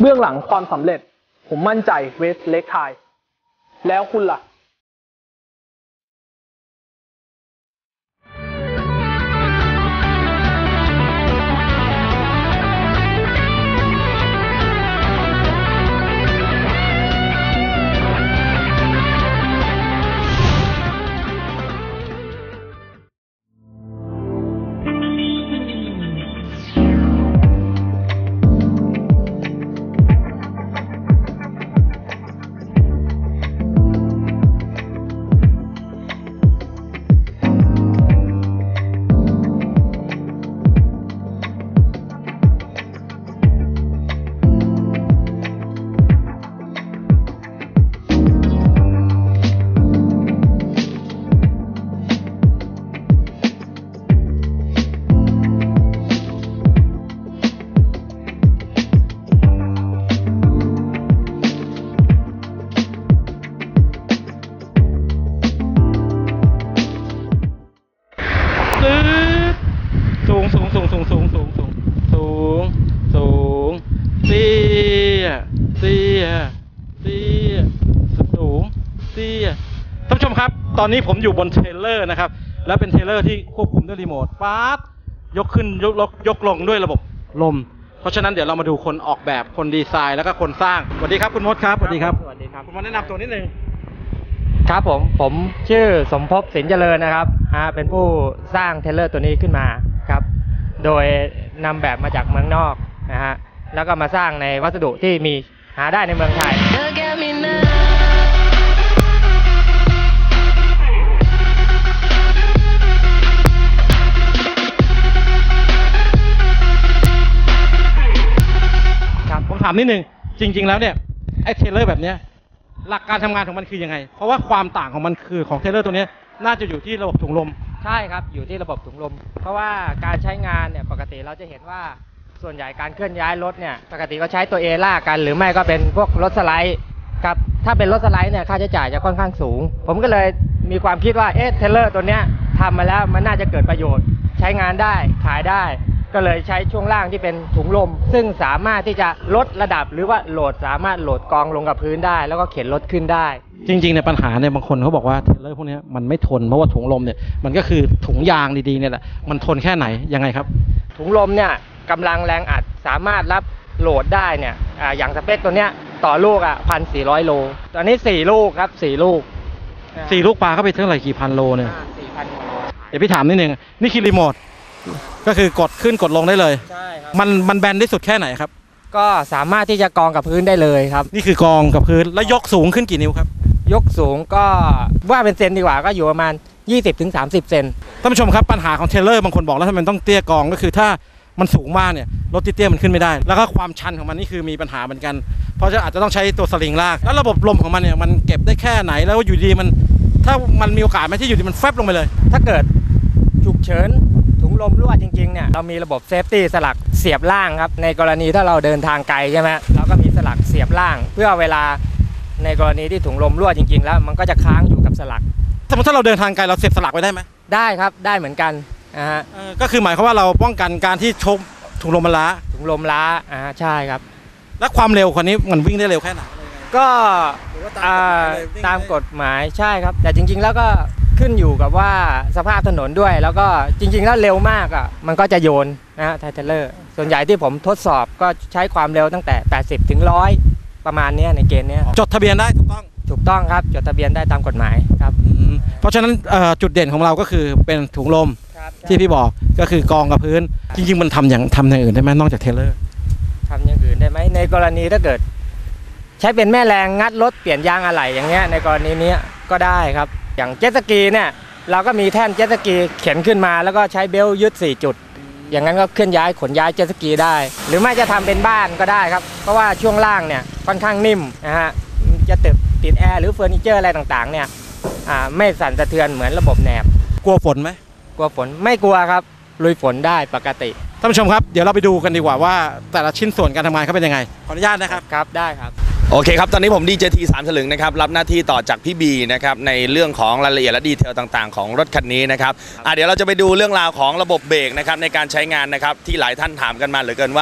เบื้องหลังความสำเร็จผมมั่นใจเวสเล็กไทยแล้วคุณล่ะท่านผู้ชมครับตอนนี้ผมอยู่บนเทรลเลอร์นะครับและเป็นเทรลเลอร์ที่ควบคุมด้วยรีโมทป๊าดยกขึ้นยกลงด้วยระบบลมเพราะฉะนั้นเดี๋ยวเรามาดูคนออกแบบคนดีไซน์แล้วก็คนสร้างสวัสดีครับคุณมดครับสวัสดีครับคุณมดแนะนำตัวนิดนึงครับผมชื่อสมภพสินเจริญนะครับเป็นผู้สร้างเทรลเลอร์ตัวนี้ขึ้นมาครับโดยนำแบบมาจากเมืองนอกนะฮะแล้วก็มาสร้างในวัสดุที่มีหาได้ในเมืองไทยผมถามนิดนึงจริงๆแล้วเนี่ยไอ้เทรลเลอร์แบบเนี้ยหลักการทำงานของมันคือยังไงเพราะว่าความต่างของมันคือของเทรลเลอร์ตัวนี้น่าจะอยู่ที่ระบบถุงลมใช่ครับอยู่ที่ระบบถุงลมเพราะว่าการใช้งานเนี่ยปกติเราจะเห็นว่าส่วนใหญ่การเคลื่อนย้ายรถเนี่ยปกติก็ใช้ตัวเอลากกันหรือไม่ก็เป็นพวกรถสไลด์ครับถ้าเป็นรถสไลด์เนี่ยค่าใช้จ่ายจะค่อนข้างสูงผมก็เลยมีความคิดว่าเทรลเลอร์ตัวเนี้ยทำมาแล้วมันน่าจะเกิดประโยชน์ใช้งานได้ขายได้ก็เลยใช้ช่วงล่างที่เป็นถุงลมซึ่งสามารถที่จะลดระดับหรือว่าโหลดสามารถโหลดกองลงกับพื้นได้แล้วก็เข็นรถขึ้นได้จริงๆในปัญหาเนี่ยบางคนเขาบอกว่าเทรลเลอร์พวกนี้มันไม่ทนเพราะว่าถุงลมเนี่ยมันก็คือถุงยางดีๆเนี่ยแหละมันทนแค่ไหนยังไงครับถุงลมเนี่ยกำลังแรงอัดสามารถรับโหลดได้เนี่ยอย่างสเปคตัวเนี้ยต่อลูก1,400 โลตอนนี้4ลูกครับ4ลูกปลาเข้าไปเท่าไหร่กี่พันโลเนี่ย 4,000 โลเดี๋ยวพี่ถามนิดนึงนี่คือรีโมทก็คือกดขึ้นกดลงได้เลยใช่ครับมันแบนที่สุดแค่ไหนครับก็สามารถที่จะกองกับพื้นได้เลยครับนี่คือกองกับพื้นแล้วยกสูงขึ้นกี่นิ้วครับยกสูงก็ว่าเป็นเซนดีกว่าก็อยู่ประมาณ 20-30 เซนท่านผู้ชมครับปัญหาของเทรลเลอร์บางคนบอกแล้วทำไมต้องเตี้ยกองก็คือถ้ามันสูงมากเนี่ยรถเตี้ยมันขึ้นไม่ได้แล้วก็ความชันของมันนี่คือมีปัญหาเหมือนกันเพราะอาจจะต้องใช้ตัวสลิงลากแล้วระบบลมของมันเนี่ยมันเก็บได้แค่ไหนแล้วอยู่ดีมันถ้ามันมีโอกาสไหมที่อยู่ดีมันแฟบลงไปเลยถ้าเกิดฉุกเฉินถุงลมรั่วจริงๆเนี่ยเรามีระบบเซฟตี้สลักเสียบล่างครับในกรณีถ้าเราเดินทางไกลใช่ไหมเราก็มีสลักเสียบล่างเพื่อเวลาในกรณีที่ถุงลมรั่วจริงๆแล้วมันก็จะค้างอยู่กับสลักสมมติถ้าเราเดินทางไกลเราเสียบสลักไว้ได้ไหมได้ครับได้เหมือนกันก็คือหมายความว่าเราป้องกันการที่ชกถุงลมมันล้าใช่ครับและความเร็วคนนี้มันวิ่งได้เร็วแค่ไหนก็ตามกฎหมายใช่ครับแต่จริงๆแล้วก็ขึ้นอยู่กับว่าสภาพถนนด้วยแล้วก็จริงๆแล้วเร็วมากมันก็จะโยนนะเทรลเลอร์ส่วนใหญ่ที่ผมทดสอบก็ใช้ความเร็วตั้งแต่80 ถึง 100ประมาณนี้ในเกณฑ์นี้จดทะเบียนได้ถูกต้องครับจดทะเบียนได้ตามกฎหมายครับเพราะฉะนั้นจุดเด่นของเราก็คือเป็นถุงลมที่พี่บอกก็คือกองกับพื้นจริงๆมันทำอย่างอื่นได้ไหมนอกจากเทรลเลอร์ทำอย่างอื่นได้ไหมในกรณีถ้าเกิดใช้เป็นแม่แรงงัดรถเปลี่ยนยางอะไหล่อย่างเงี้ยในกรณีนี้ก็ได้ครับอย่างเจ็ตสกีเนี่ยเราก็มีแท่นเจ็ตสกีเข็นขึ้นมาแล้วก็ใช้เบลต์ยึด4จุดอย่างนั้นก็เคลื่อนย้ายขนย้ายเจ็ตสกีได้หรือไม่จะทำเป็นบ้านก็ได้ครับเพราะว่าช่วงล่างเนี่ยค่อนข้างนิ่มนะฮะจะติดแอร์หรือเฟอร์นิเจอร์อะไรต่างๆเนี่ยไม่สั่นสะเทือนเหมือนระบบแหนบกลัวฝนไหมกลัวฝนไม่กลัวครับลุยฝนได้ปกติท่านผู้ชมครับเดี๋ยวเราไปดูกันดีกว่าว่าแต่ละชิ้นส่วนการทำงานเขาเป็นยังไงขออนุญาตนะครับครับได้ครับโอเคครับตอนนี้ผมดีเจที3 สลึงนะครับรับหน้าที่ต่อจากพี่บีนะครับในเรื่องของรายละเอียดและดีเทลต่างๆของรถคันนี้นะครับเดี๋ยวเราจะไปดูเรื่องราวของระบบเบรกนะครับในการใช้งานนะครับที่หลายท่านถามกันมาเหลือเกินว่าข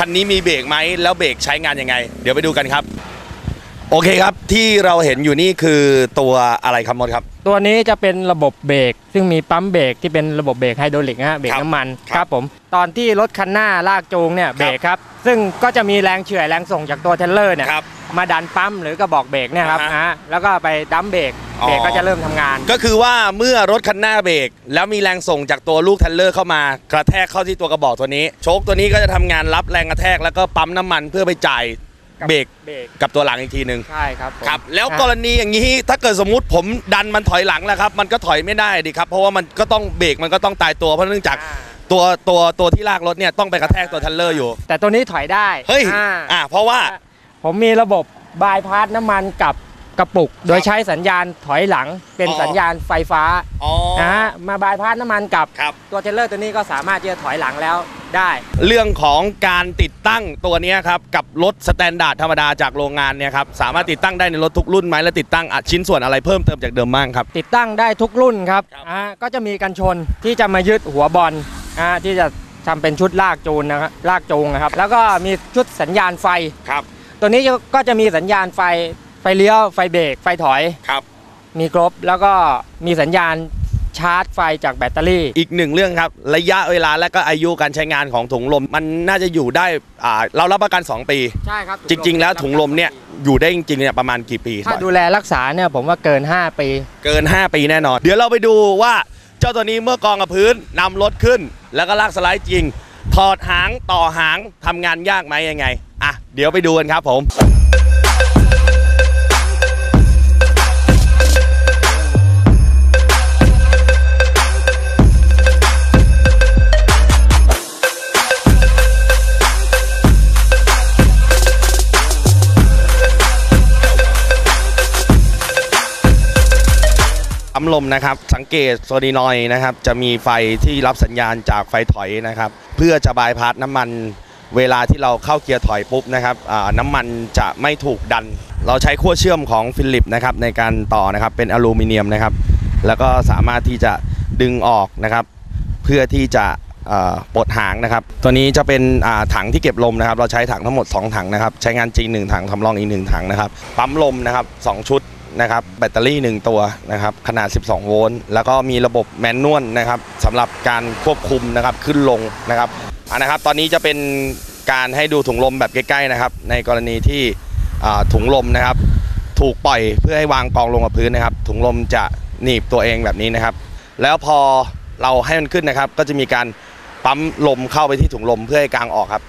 คันนี้มีเบรกไหมแล้วเบรกใช้งานยังไงเดี๋ยวไปดูกันครับโอเคครับที่เราเห็นอยู่นี่คือตัวอะไรครับมดครับตัวนี้จะเป็นระบบเบรกซึ่งมีปั๊มเบรกที่เป็นระบบเบรกไฮดรอลิกนะฮะเบรกน้ำมันครับผมตอนที่รถคันหน้าลากจูงเนี่ยเบรกครับซึ่งก็จะมีแรงเฉื่อยแรงส่งจากตัวเทรลเลอร์เนี่ยมาดันปั๊มหรือกระบอกเบรกเนี่ยครับแล้วก็ไปดัมเบรกก็จะเริ่มทำงานก็คือว่าเมื่อรถคันหน้าเบรกแล้วมีแรงส่งจากตัวลูกเทรลเลอร์เข้ามากระแทกเข้าที่ตัวกระบอกตัวนี้โชคตัวนี้ก็จะทำงานรับแรงกระแทกแล้วก็ปั๊มน้ำมันเพื่อไปจ่ายเบรกกับตัวหลังอีกทีหนึ่งใช่ครับครับแล้วกรณีอย่างนี้ถ้าเกิดสมมุติผมดันมันถอยหลังแล้วครับมันก็ถอยไม่ได้ดิครับเพราะว่ามันก็ต้องเบรกมันก็ต้องตายตัวเพราะเนื่องจากตัวที่ลากรถเนี่ยต้องไปกระแทกตัวเทรลเลอร์อยู่แต่ตัวนี้ถอยได้เฮ้ยเพราะว่าผมมีระบบบายพาสน้ำมันกับกระปุกโดยใช้สัญญาณถอยหลังเป็นสัญญาณไฟฟ้ามาบายพาสน้ำมันกับตัวเทรลเลอร์ตัวนี้ก็สามารถที่จะถอยหลังแล้วได้เรื่องของการติดตั้งตัวนี้ครับกับรถสแตนดาร์ดธรรมดาจากโรงงานเนี่ยครับสามารถติดตั้งได้ในรถทุกรุ่นไหมและติดตั้งชิ้นส่วนอะไรเพิ่มเติมจากเดิมบ้างครับติดตั้งได้ทุกรุ่นครับก็จะมีกันชนที่จะมายึดหัวบอลที่จะทำเป็นชุดลากจูงนะครับแล้วก็มีชุดสัญญาณไฟครับตัวนี้ก็จะมีสัญญาณไฟเลี้ยวไฟเบรกไฟถอยครับมีครบแล้วก็มีสัญญาณชาร์จไฟจากแบตเตอรี่อีกหนึ่งเรื่องครับระยะเวลาและก็อายุการใช้งานของถุงลมมันน่าจะอยู่ได้เรารับประกัน2 ปีใช่ครับจริงๆแล้วถุงลมเนี่ยอยู่ได้จริงๆเนี่ยประมาณกี่ปีถ้าดูแลรักษาเนี่ยผมว่าเกิน5 ปีแน่นอนเดี๋ยวเราไปดูว่าเจ้าตัวนี้เมื่อกองกับพื้นนำรถขึ้นแล้วก็ลากสไลด์จริงถอดหางต่อหางทำงานยากไหมยังไงเดี๋ยวไปดูกันครับผมปั๊มลมนะครับสังเกตโซดีนอยนะครับจะมีไฟที่รับสัญญาณจากไฟถอยนะครับเพื่อจะบายพาสน้ำมันเวลาที่เราเข้าเกียร์ถอยปุ๊บนะครับน้ำมันจะไม่ถูกดันเราใช้ขั้วเชื่อมของฟิลิปนะครับในการต่อนะครับเป็นอลูมิเนียมนะครับแล้วก็สามารถที่จะดึงออกนะครับเพื่อที่จะปลดหางนะครับตัวนี้จะเป็นถังที่เก็บลมนะครับเราใช้ถังทั้งหมด2 ถังนะครับใช้งานจริง1 ถังทำรองอีก1 ถังนะครับปั๊มลมนะครับ2 ชุดนะครับแบตเตอรี่1 ตัวนะครับขนาด12 โวลต์แล้วก็มีระบบแมนนวลนะครับสำหรับการควบคุมนะครับขึ้นลงนะครับนะครับตอนนี้จะเป็นการให้ดูถุงลมแบบใกล้ๆนะครับในกรณีที่ถุงลมนะครับถูกปล่อยเพื่อให้วางกองลงกับพื้นนะครับถุงลมจะหนีบตัวเองแบบนี้นะครับแล้วพอเราให้มันขึ้นนะครับก็จะมีการปั๊มลมเข้าไปที่ถุงลมเพื่อให้กางออกครับ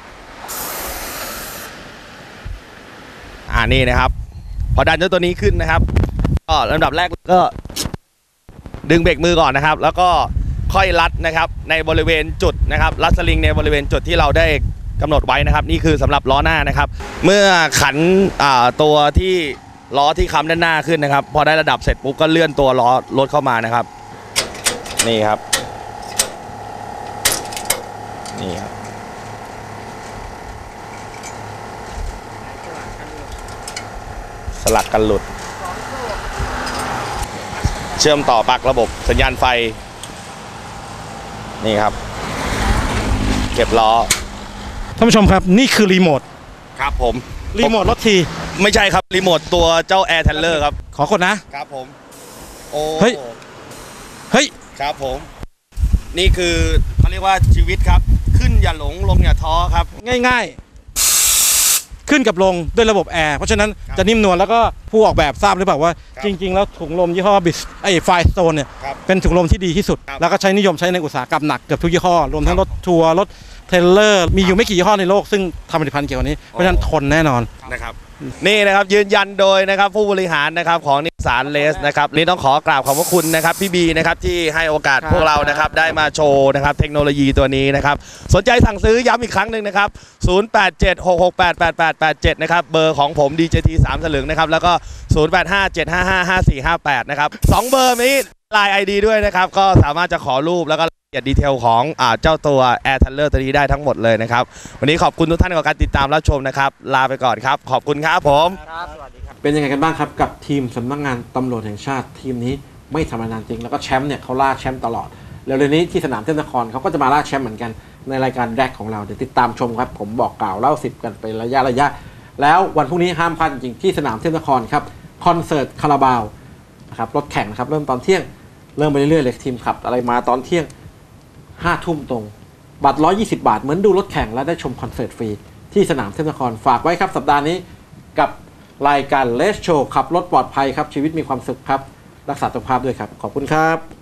นี่นะครับพอดันเจ้าตัวนี้ขึ้นนะครับก็ลำดับแรกก็ดึงเบรกมือก่อนนะครับแล้วก็ค่อยรัดนะครับในบริเวณจุดนะครับรัดสลิงในบริเวณจุดที่เราได้กำหนดไว้นะครับนี่คือสำหรับล้อหน้านะครับเมื่อขันตัวที่ล้อที่ค้ำด้านหน้าขึ้นนะครับพอได้ระดับเสร็จปุ๊บก็เลื่อนตัวล้อรถเข้ามานะครับนี่ครับสลักกันหลุดเชื่อมต่อปลั๊กระบบสัญญาณไฟนี่ครับเก็บล้อท่านผู้ชมครับนี่คือรีโมทครับผมรีโมทรถทีไม่ใช่ครับรีโมทตัวเจ้าแอร์เทเลอร์ครับขอกดนะครับผมเฮ้ยครับผมนี่คือเขาเรียกว่าชีวิตครับขึ้นอย่าหลงลงอย่าท้อครับง่ายๆขึ้นกับลงด้วยระบบแอร์เพราะฉะนั้นจะนิ่มนวลแล้วก็ผู้ออกแบบทราบหรือเปล่าว่าจริงๆแล้วถุงลมยี่ห้อบิสไฟสโตนเนี่ยเป็นถุงลมที่ดีที่สุดแล้วก็ใช้นิยมใช้ในอุตสาหกรรมหนักเกือบทุกยี่ห้อรวมทั้งรถทัวร์รถเทรลเลอร์มีอยู่ไม่กี่ยี่ห้อในโลกซึ่งทำผลิตภัณฑ์เกี่ยวกับนี้เพราะฉะนั้นทนแน่นอนนะครับนี่นะครับยืนยันโดยนะครับผู้บริหารนะครับของนิสสันเลสนะครับนี่ต้องขอกราบขอบพระคุณนะครับพี่บีนะครับที่ให้โอกาสพวกเรานะครับได้มาโชว์นะครับเทคโนโลยีตัวนี้นะครับสนใจสั่งซื้อย้ำอีกครั้งหนึ่งนะครับ0876688887นะครับเบอร์ของผม DJT 3 สลึงนะครับแล้วก็0857555458นะครับ2 เบอร์นี้ไลน์ ID ด้วยนะครับก็สามารถจะขอรูปแล้วก็ดีเทลของเจ้าตัว Air Taller ตัวนี้ได้ทั้งหมดเลยนะครับวันนี้ขอบคุณทุกท่านกับการติดตามรับชมนะครับลาไปก่อนครับขอบคุณครับผมสวัสดีครับเป็นยังไงกันบ้างครับกับทีมสำนักงานตำรวจแห่งชาติทีมนี้ไม่ธรรมดาจริงแล้วก็แชมป์เนี่ยเขาลากแชมป์ตลอดเร็วๆนี้ที่สนามเทพนครเขาก็จะมาล่าแชมป์เหมือนกันในรายการแรกของเราเดี๋ยวติดตามชมครับผมบอกกล่าวเล่า10กันเป็นระยะแล้ววันพรุ่งนี้ห้ามพลาดจริงๆที่สนามเทพนครครับคอนเสิร์ตคาราบาวนะครับรถแข่งนะครับเริ่มตอนเที่ยงเริ่มไปเรื่อยๆเลยทีมขับอะไรมาตอนเที่ยง5 ทุ่มตรงบัตร120 บาทเหมือนดูรถแข่งและได้ชมคอนเสิร์ตฟรีที่สนามเทพนครฝากไว้ครับสัปดาห์นี้กับรายการเลสโชว์ขับรถปลอดภัยครับชีวิตมีความสุขครับรักษาสุขภาพด้วยครับขอบคุณครับ